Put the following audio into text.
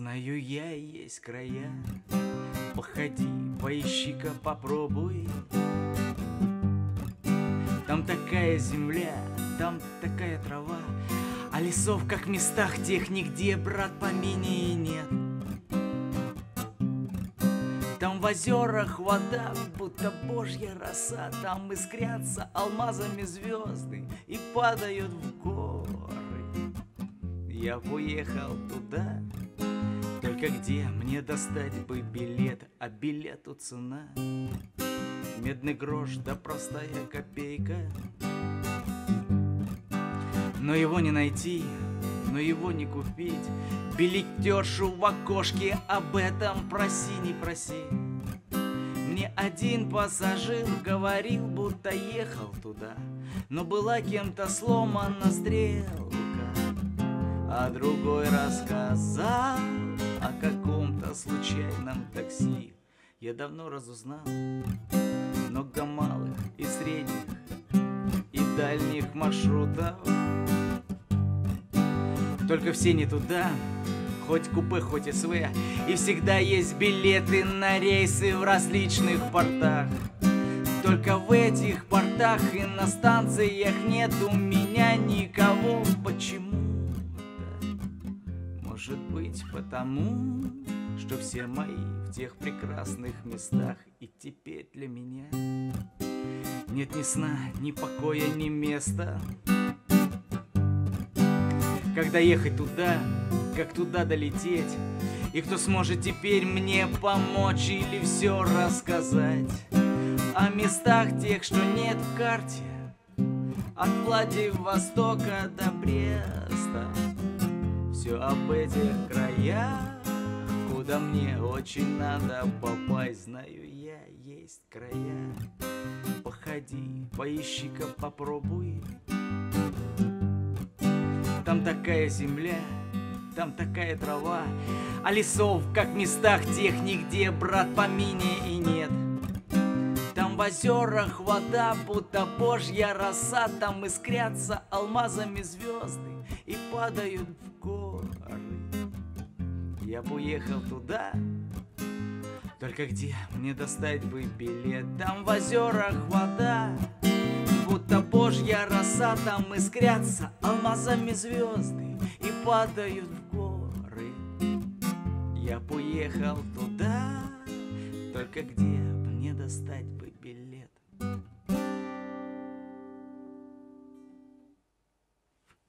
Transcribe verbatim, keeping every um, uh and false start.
Знаю я, есть края. Походи, поищи-ка, попробуй. Там такая земля, там такая трава, а лесов, как в местах тех, нигде, брат, поменее нет. Там в озерах вода, будто божья роса, там искрятся алмазами звезды и падают в горы. Я уехал туда, только где мне достать бы билет, а билету цена медный грош да простая копейка. Но его не найти, но его не купить. Билетершу в окошке об этом проси, не проси. Мне один пассажир говорил, будто ехал туда, но была кем-то сломана стрелка. А другой рассказал о каком-то случайном такси. Я давно разузнал много малых и средних и дальних маршрутов, только все не туда, хоть купе, хоть СВ, и всегда есть билеты на рейсы в различных портах. Только в этих портах и на станциях нет у меня никого. Почему? Может быть, потому, что все мои в тех прекрасных местах, и теперь для меня нет ни сна, ни покоя, ни места. Когда ехать туда, как туда долететь, и кто сможет теперь мне помочь или все рассказать о местах тех, что нет в карте, от Владивостока до Бреста. Все об этих краях, куда мне очень надо попасть. Знаю я, есть края. Походи, поищи-ка, попробуй. Там такая земля, там такая трава, а лесов, как в местах тех, нигде, брат, помине и нет. Там в озерах вода, будто божья роса, там искрятся алмазами звезды и падают в горы. Я бы уехал туда, только где мне достать бы билет? Там в озерах вода, будто божья роса, там искрятся алмазами звезды и падают в горы. Я бы уехал туда, только где мне достать бы билет?